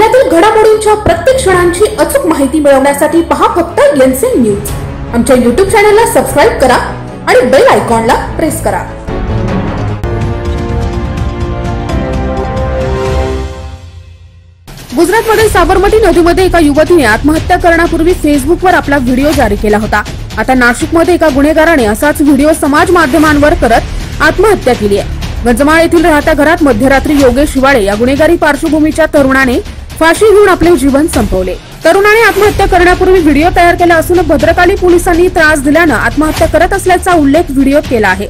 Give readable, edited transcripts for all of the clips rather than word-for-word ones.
जिल्ह्यातील घडामोडींच्या प्रत्येक क्षणांची अचूक माहिती मिळवण्यासाठी पहा फक्त एनसीएन न्यूज। आमच्या YouTube चॅनलला सबस्क्राइब करा आणि बेल आयकॉनला प्रेस करा। गुजरातमध्ये साबरमती नदीमध्ये एका युवतीने आत्महत्या करण्यापूर्वी फेसबुकवर आपला व्हिडिओ जारी केला होता। आता नाशिकमध्ये एका गुन्हेगाराने असाच व्हिडिओ समाज माध्यमांवर करत आत्महत्या केली आहे। गंजमाळ येथील राहत्या घरात मध्यरात्री योगेश शिवाळे या गुन्हेगारी पार्श्वभूमीच्या तरुणाने फाशी घेऊन आपले जीवन संपवले। तरुणाने आत्महत्या करण्यापूर्वी व्हिडिओ तयार केला असून भद्रकाली पोलिसांनी त्रास दिल्याने आत्महत्या करत असल्याचा उल्लेख व्हिडिओत केला आहे।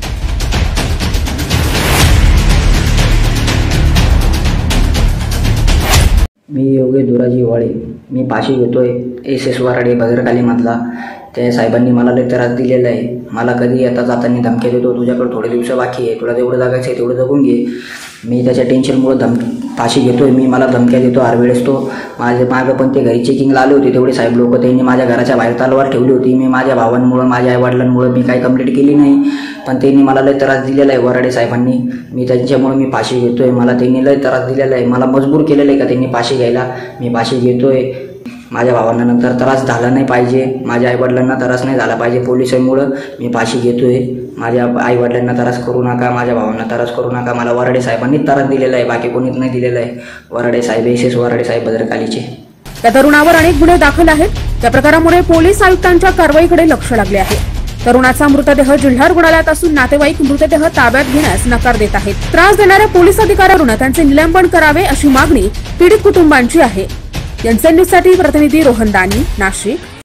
मी योगेश दुराजी वाळे, मी फाशी घेतोय SS वराडे भद्रकाली मधला। त्या साहेबांनी मला लय त्रास दिलेला आहे। मला कधी येता जाताना धमक्या देतो, तुझ्याकडे थोडे दिवस बाकी आहे, तुला जेवढं जगायचं आहे तेवढं जगून घे। मी त्याच्या टेन्शनमुळे फाशी घेतोय। मी मला धमक्या देतो हर वेळेस तो। माझे मागं पण ते घरी चेकिंगला आले होते तेवढे साहेब लोक, त्यांनी माझ्या घराच्या बाहेर तलवार ठेवली होती। मी माझ्या भावांमुळे माझ्या आईवडिलांमुळे मी काही कंप्लीट केली नाही, पण त्यांनी मला लय त्रास दिलेला आहे वराडे साहेबांनी। मी त्यांच्यामुळे मी फाशी घेतोय। मला त्यांनी लय त्रास दिलेला आहे, मला मजबूर केलेलं आहे का त्यांनी फाशी घ्यायला। मी फाशी घेतोय। माझ्या भावांना नंतर त्रास झाला नाही पाहिजे, माझ्या आईवडिलांना त्रास नाही झाला पाहिजे पोलिसांमुळे मी फाशी घेतोय। माझ्या आईवडिलांना त्रास करू नका, माझ्या भावांना त्रास करू नका। मला वराडे साहेबांनी त्रास दिलेला आहे, बाकी कोणीच नाही दिलेला आहे। वराडे साहेब, SS वराडे साहेब भद्रकालीचे। त्या तरुणावर अनेक गुन्हे दाखल आहेत। त्या प्रकारामुळे पोलीस आयुक्तांच्या कारवाईकडे लक्ष लागले आहे। तरुणाचा मृतदेह जिल्हा रुग्णालयात असून नातेवाईक मृतदेह ताब्यात घेण्यास नकार देत आहेत। त्रास देणाऱ्या पोलीस अधिकाऱ्यांना त्यांचे निलंबन करावे अशी मागणी पीडित कुटुंबांची आहे। एनसीएन न्यूजसाठी प्रतिनिधी रोहन दानी, नाशिक।